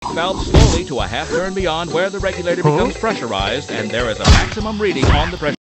valve slowly to a half turn beyond where the regulator becomes pressurized, and there is a maximum reading on the pressure.